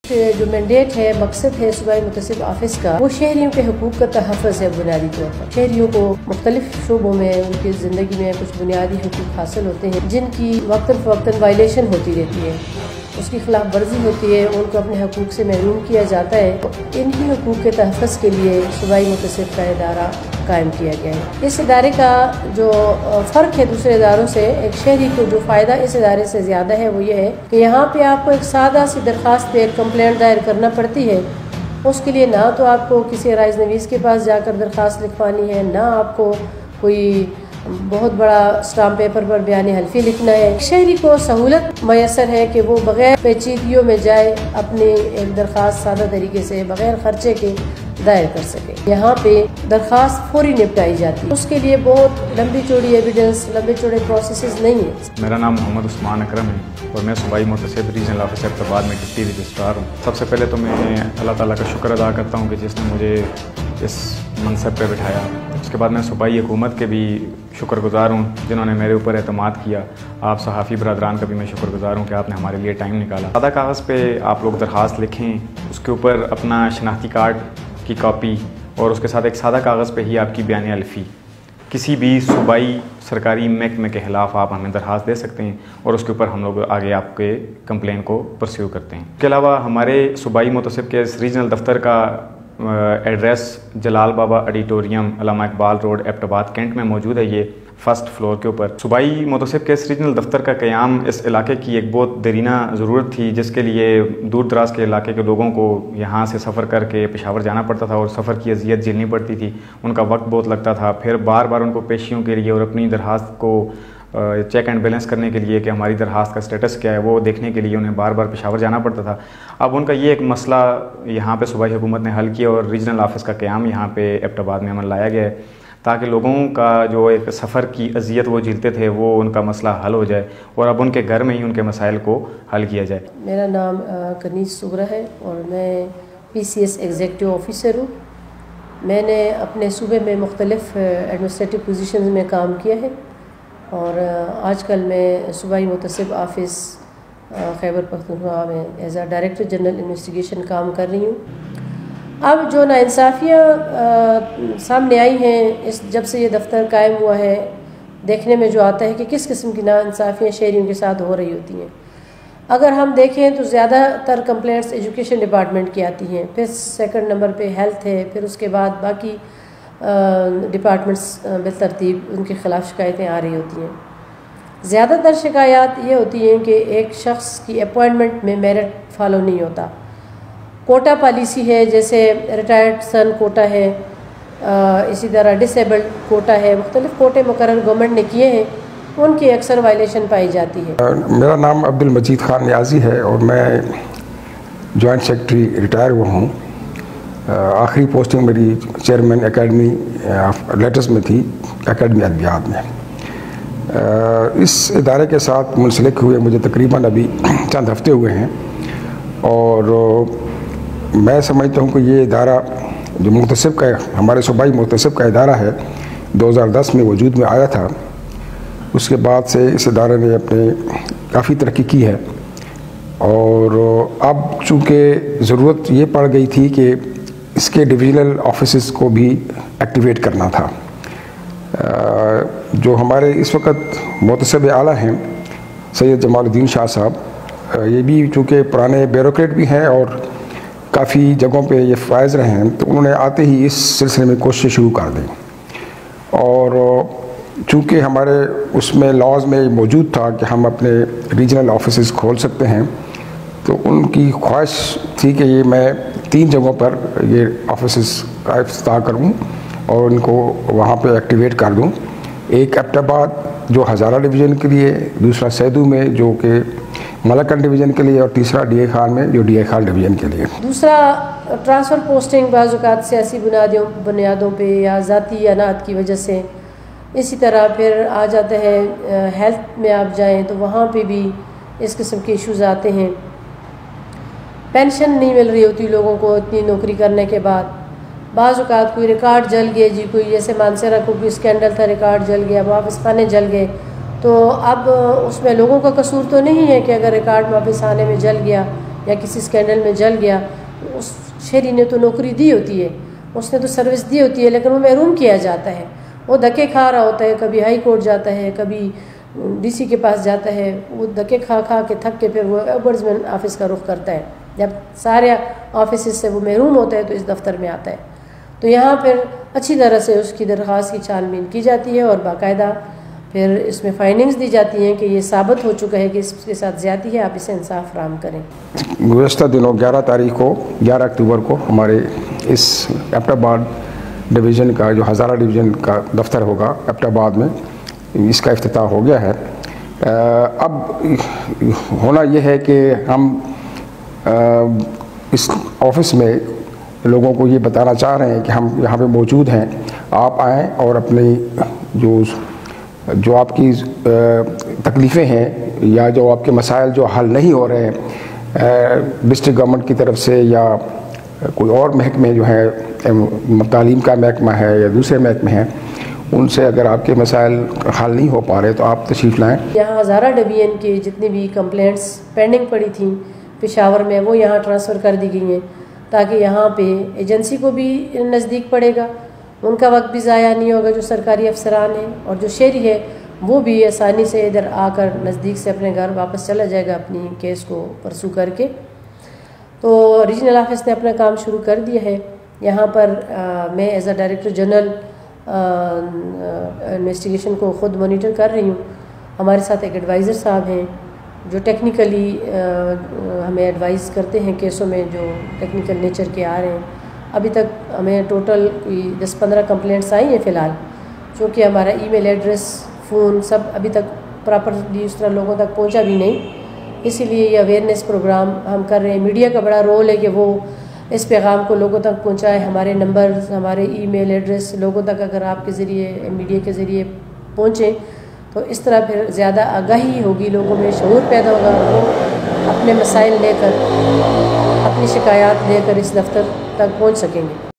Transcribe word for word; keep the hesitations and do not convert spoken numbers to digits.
جو مینڈیٹ ہے، مقصد ہے صوبائی متصب آفس کا، وہ شہریوں کے حقوق کا تحفظ ہے بنیادی طور پر۔ شہریوں کو مختلف شعبوں میں ان کی زندگی میں کچھ بنیادی حقوق حاصل ہوتے ہیں جن کی وقتاً فوقتاً وائلیشن ہوتی رہتی ہے، اس کی خلاف ورزی ہوتی ہے، ان کو اپنے حقوق سے محروم کیا جاتا ہے۔ انہی حقوق کے تحفظ کے لیے صوبائی متصب کا ادارہ قائم کیا گیا ہے۔ اس ادارے کا جو فرق ہے دوسرے اداروں سے، ایک شہری کو جو فائدہ اس ادارے سے زیادہ ہے وہ یہ ہے کہ یہاں پہ آپ کو ایک سادہ سی درخواست پہ ایک کمپلینٹ دائر کرنا پڑتی ہے۔ اس کے لیے نہ تو آپ کو کسی رائز نویس کے پاس جا کر درخواست لکھوانی ہے، نہ آپ کو کوئی بہت بڑا اسٹامپ پیپر پر بیان حلفی لکھنا ہے۔ شہری کو سہولت میسر ہے کہ وہ بغیر پیچیدگیوں میں جائے اپنی ایک درخواست سادہ طریقے سے بغیر خرچے کے دائر کر سکے۔ یہاں پہ درخواست فوری نپٹائی جاتی ہے، اس کے لیے بہت لمبی چوڑی ایویڈنس، لمبے چوڑے پروسیسز نہیں ہیں۔ میرا نام محمد عثمان اکرم ہے اور میں صوبائی متصب ریجنل آفس ایبٹ آباد میں ڈپٹی رجسٹرار ہوں۔ سب سے پہلے تو میں اللہ تعالیٰ کا شکر ادا کرتا ہوں کہ جس نے مجھے اس منصب پہ بٹھایا۔ اس کے بعد میں صوبائی حکومت کے بھی شکر گزار ہوں جنہوں نے میرے اوپر اعتماد کیا۔ آپ صحافی برادران کا بھی میں شکر گزار ہوں کہ آپ نے ہمارے لیے ٹائم نکالا۔ سادہ کاغذ پہ آپ لوگ درخواست لکھیں، اس کے اوپر اپنا شناختی کارڈ کی کاپی اور اس کے ساتھ ایک سادہ کاغذ پہ ہی آپ کی بیان حلفی، کسی بھی صوبائی سرکاری محکمے کے خلاف آپ ہمیں درخواست دے سکتے ہیں اور اس کے اوپر ہم لوگ آگے آپ کے کمپلین کو پرسیو کرتے ہیں۔ اس کے علاوہ ہمارے صوبائی متصب کے ریجنل دفتر کا ایڈریس جلال Baba auditorium, Allama Iqbal road, Abbottabad cantt میں موجود ہے۔ یہ فرسٹ فلور کے اوپر صوبائی متصب کے ریجنل دفتر کا قیام اس علاقے کی ایک بہت دیرینہ ضرورت تھی، جس کے لیے دور دراز کے علاقے کے لوگوں کو یہاں سے سفر کر کے پشاور جانا پڑتا تھا اور سفر کی اذیت جھیلنی پڑتی تھی، ان کا وقت بہت لگتا تھا، پھر بار بار ان کو پیشیوں کے لیے اور اپنی درخواست کو چیک اینڈ بیلنس کرنے کے لیے کہ ہماری درخواست کا سٹیٹس کیا ہے وہ دیکھنے کے لیے انہیں بار بار پشاور جانا پڑتا تھا۔ اب ان کا یہ ایک مسئلہ یہاں پہ صوبائی حکومت نے حل کیا اور ریجنل آفس کا قیام یہاں پہ ایبٹ آباد میں عمل لایا گیا ہے تاکہ لوگوں کا جو ایک سفر کی اذیت وہ جھیلتے تھے وہ ان کا مسئلہ حل ہو جائے اور اب ان کے گھر میں ہی ان کے مسائل کو حل کیا جائے۔ میرا نام کنیز صبرہ ہے اور میں P C S executive officer ہوں۔ میں نے اپنے صوبے میں مختلف ایڈمنسٹریٹو پوزیشنز میں کام کیا ہے اور آج کل میں صوبائی متصب آفس خیبر پختونخوا میں as a director general investigation کام کر رہی ہوں۔ اب جو ناانصافیاں سامنے آئی ہیں اس جب سے یہ دفتر قائم ہوا ہے، دیکھنے میں جو آتا ہے کہ کس قسم کی ناانصافیاں شہریوں کے ساتھ ہو رہی ہوتی ہیں۔ اگر ہم دیکھیں تو زیادہ تر کمپلینٹس ایجوکیشن ڈپارٹمنٹ کی آتی ہیں، پھر سیکنڈ نمبر پہ ہیلتھ ہے، پھر اس کے بعد باقی ڈپارٹمنٹس بالترتیب ان کے خلاف شکایتیں آ رہی ہوتی ہیں۔ زیادہ تر شکایات یہ ہوتی ہیں کہ ایک شخص کی اپوائنٹمنٹ میں میرٹ فالو نہیں ہوتا، کوٹا پالیسی ہے، جیسے ریٹائرڈ سن کوٹا ہے، اسی طرح ڈس ایبلڈ کوٹا ہے، مختلف کوٹے مقرر گورنمنٹ نے کیے ہیں، ان کی اکثر وائلیشن پائی جاتی ہے۔ میرا نام عبد المجید خان نیازی ہے اور میں جوائنٹ سیکرٹری ریٹائر ہوا ہوں۔ آخری پوسٹنگ میری چیئرمین اکیڈمی آف لیٹرز میں تھی، اکیڈمی ادبیات میں۔ اس ادارے کے ساتھ منسلک ہوئے مجھے تقریباً ابھی چند ہفتے ہوئے ہیں اور میں سمجھتا ہوں کہ یہ ادارہ جو متصب کا ہمارے صوبائی متصب کا ادارہ ہے، دو ہزار دس میں وجود میں آیا تھا۔ اس کے بعد سے اس ادارے نے اپنے کافی ترقی کی ہے اور اب چونکہ ضرورت یہ پڑ گئی تھی کہ اس کے ڈویژنل آفیسز کو بھی ایکٹیویٹ کرنا تھا۔ جو ہمارے اس وقت متصب اعلیٰ ہیں سید جمال الدین شاہ صاحب، یہ بھی چونکہ پرانے بیوروکریٹ بھی ہیں اور کافی جگہوں پہ یہ فائز رہے ہیں، تو انہوں نے آتے ہی اس سلسلے میں کوشش شروع کر دی اور چونکہ ہمارے اس میں لاز میں موجود تھا کہ ہم اپنے ریجنل آفیسز کھول سکتے ہیں، تو ان کی خواہش تھی کہ یہ میں تین جگہوں پر یہ آفیسز کا افتتاح کروں اور ان کو وہاں پہ ایکٹیویٹ کر دوں۔ ایک ایبٹ آباد جو ہزارہ ڈویژن کے لیے، دوسرا سیدو میں جو کہ ملکن ڈویژن کے لیے، اور تیسرا ڈی اے خان میں جو ڈی اے خان ڈویژن کے لیے۔ دوسرا ٹرانسفر پوسٹنگ بعض اوقات سیاسی بنیادوں بنیادوں پہ یا ذاتی اناعت کی وجہ سے، اسی طرح پھر آ جاتا ہے ہیلتھ میں آپ جائیں تو وہاں پہ بھی اس قسم کے ایشوز آتے ہیں۔ پینشن نہیں مل رہی ہوتی لوگوں کو اتنی نوکری کرنے کے بعد، بعض اوقات کوئی ریکارڈ جل گئے، جی کوئی جیسے مانسیرا کو کوئی اسکینڈل تھا، ریکارڈ جل گیا، واپس خانے جل گئے، تو اب اس میں لوگوں کا قصور تو نہیں ہے کہ اگر ریکارڈ واپس آنے میں جل گیا یا کسی اسکینڈل میں جل گیا، اس شہری نے تو نوکری دی ہوتی ہے، اس نے تو سروس دی ہوتی ہے، لیکن وہ محروم کیا جاتا ہے، وہ دھکے کھا رہا ہوتا ہے، کبھی ہائی کورٹ جاتا ہے، کبھی ڈی سی کے پاس جاتا ہے، وہ دھکے کھا کھا کے تھک کے پھر وہ ایبرزمین آفس کا رخ کرتا ہے، جب سارے آفیسز سے وہ محروم ہوتا ہے تو اس دفتر میں آتا ہے۔ تو یہاں پھر اچھی طرح سے اس کی درخواست کی چھان بین کی جاتی ہے اور باقاعدہ پھر اس میں فائنڈنگز دی جاتی ہیں کہ یہ ثابت ہو چکا ہے کہ اس کے ساتھ زیادتی ہے، آپ اسے انصاف فراہم کریں۔ گزشتہ دنوں گیارہ تاریخ کو گیارہ اکتوبر کو ہمارے اس ایبٹ آباد ڈویژن کا جو ہزارہ ڈویژن کا دفتر ہوگا ایبٹ آباد میں، اس کا افتتاح ہو گیا ہے۔ اب ہونا یہ ہے کہ ہم اس آفس میں لوگوں کو یہ بتانا چاہ رہے ہیں کہ ہم یہاں پہ موجود ہیں، آپ آئیں اور اپنی جو جو آپ کی تکلیفیں ہیں یا جو آپ کے مسائل جو حل نہیں ہو رہے ہیں ڈسٹرکٹ گورنمنٹ کی طرف سے یا کوئی اور محکمے جو ہیں تعلیم کا محکمہ ہے یا دوسرے محکمے ہیں، ان سے اگر آپ کے مسائل حل نہیں ہو پا رہے تو آپ تشریف لائیں۔ یہاں ہزارہ ڈویژن کی جتنی بھی کمپلینٹس پینڈنگ پڑی تھیں پشاور میں، وہ یہاں ٹرانسفر کر دی گئی ہیں تاکہ یہاں پہ ایجنسی کو بھی نزدیک پڑے گا، ان کا وقت بھی ضائع نہیں ہوگا جو سرکاری افسران ہیں، اور جو شہری ہے وہ بھی آسانی سے ادھر آ کر نزدیک سے اپنے گھر واپس چلا جائے گا اپنی کیس کو پرسو کر کے۔ تو ریجنل آفس نے اپنا کام شروع کر دیا ہے۔ یہاں پر میں as a director general investigation کو خود مانیٹر کر رہی ہوں، ہمارے ساتھ ایک ایڈوائزر صاحب ہیں جو ٹیکنیکلی ہمیں ایڈوائز کرتے ہیں کیسوں میں جو ٹیکنیکل نیچر کے آ رہے ہیں۔ ابھی تک ہمیں ٹوٹل کوئی دس پندرہ کمپلینٹس آئی ہیں فی الحال، چونکہ ہمارا ای میل ایڈریس فون سب ابھی تک پراپرلی اس طرح لوگوں تک پہنچا بھی نہیں، اسی لیے یہ اویئرنیس پروگرام ہم کر رہے ہیں۔ میڈیا کا بڑا رول ہے کہ وہ اس پیغام کو لوگوں تک پہنچائے، ہمارے نمبرز، ہمارے ای میل ایڈریس لوگوں تک اگر آپ کے ذریعے میڈیا کے ذریعے پہنچیں تو اس طرح پھر زیادہ آگاہی ہوگی، لوگوں میں شعور پیدا ہوگا، وہ اپنے مسائل لے کر اپنی شکایات لے کر اس دفتر تک پہنچ سکیں گے۔